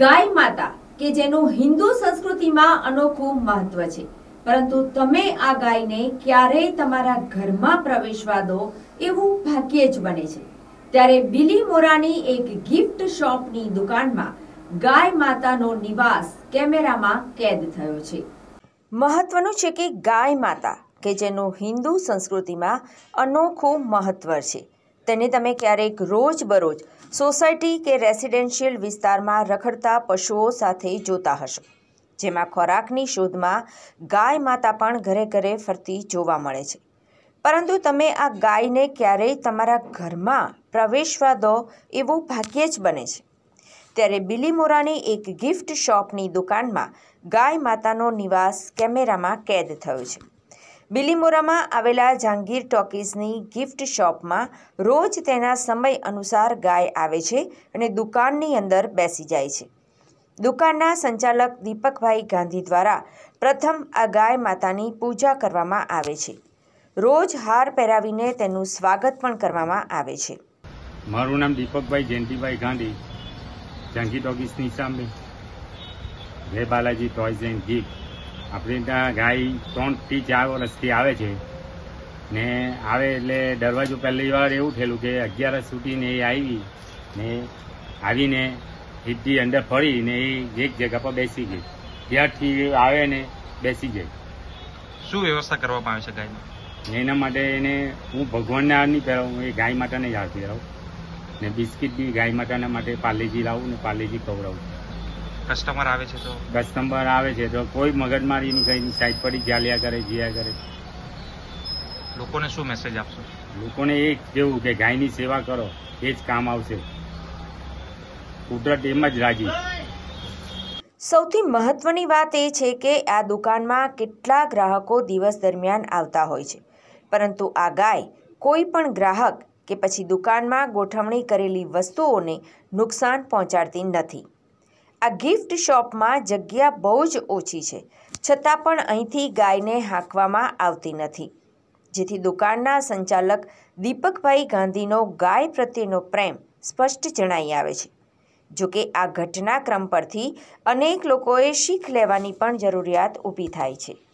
ગાય માતા કે જેનું હિન્દુ સંસ્કૃતિમાં અનોખું મહત્વ છે, પરંતુ તમે આ ગાયને ક્યારેય તમારા ઘરમાં પ્રવેશવા દો એવું ભાગ્યે જ બને છે। ત્યારે બિલીમોરાની એક ગિફ્ટ શોપની દુકાનમાં ગાય માતાનો નિવાસ કેમેરામાં કેદ થયો છે। મહત્વનું છે કે ગાય માતા કે જેનું હિન્દુ સંસ્કૃતિમાં અનોખું મહત્વ છે, તેને તમે ક્યારેક રોજબરોજ સોસાયટી કે રેસિડેન્શિયલ વિસ્તારમાં રખડતા પશુઓ સાથે જોતા હશો, જેમાં ખોરાકની શોધમાં ગાય માતા પણ ઘરે ઘરે ફરતી જોવા મળે છે। પરંતુ તમે આ ગાયને ક્યારેય તમારા ઘરમાં પ્રવેશવા દો એવું ભાગ્યે જ બને છે। ત્યારે બિલીમોરાની એક ગિફ્ટ શોપની દુકાનમાં ગાય માતાનો નિવાસ કેમેરામાં કેદ થયો છે। બિલીમોરામાં આવેલા જહાંગીર ટોકીઝની ગિફ્ટ શોપમાં રોજ તેના સમય અનુસાર ગાય આવે છે અને દુકાનની અંદર બેસી જાય છે। દુકાનના સંચાલક દીપકભાઈ ગાંધી દ્વારા પ્રથમ આ ગાય માતાની પૂજા કરવામાં આવે છે। રોજ હાર પહેરાવીને તેનું સ્વાગત પણ કરવામાં આવે છે। મારું નામ દીપકભાઈ જયંતિભાઈ ગાંધી, જહાંગીર ટોકીઝની સામે જય બાલાજી ટોયઝ એન્ડ ગિફ્ટ। આપણે ત્યાં ગાય 3 થી 4 વર્ષથી આવે છે ને આવે એટલે દરવાજો પહેલી વાર એવું થયેલું કે 11 છૂટીને એ આવી ને આવીને સીધી અંદર ફરી ને એ એક જગ્યા પર બેસી ગઈ, ત્યારથી આવે ને બેસી ગઈ। શું વ્યવસ્થા કરવામાં આવે છે ગાયની? એના માટે એને હું ભગવાનને હાર નહીં પહેરાવું, એ ગાય માતાને જ હાર પહેરાવું ને બિસ્કિટ બી ગાય માતાના માટે પાર્લેજી લાવું ને પાર્લેજી ખવડાવું। કસ્ટમર આવે છે તો કોઈ મગજમારીની કઈ સાઈડ પડી ચાલ્યા કરે, જીયા કરે। લોકોને શું મેસેજ આપશો? લોકોને એ કેવું કે ગાયની સેવા કરો, એ જ કામ આવશે, કુદરત એમ જ રાજી। સૌથી મહત્વની વાત એ છે કે આ દુકાનમાં કેટલા ગ્રાહકો દિવસ દરમિયાન આવતા હોય છે, પરંતુ આ ગાય કોઈ પણ ગ્રાહક કે પછી દુકાનમાં ગોઠવણી કરેલી વસ્તુઓને નુકસાન પહોંચાડતી નથી। આ ગિફ્ટ શોપમાં જગ્યા બહુ જ ઓછી છે, છતાં પણ અહીંથી ગાયને હાંકવામાં આવતી નથી, જેથી દુકાનના સંચાલક દીપકભાઈ ગાંધીનો ગાય પ્રત્યેનો પ્રેમ સ્પષ્ટ જણાઈ આવે છે। જોકે આ ઘટનાક્રમ પરથી અનેક લોકોએ શીખ લેવાની પણ જરૂરિયાત ઊભી થાય છે।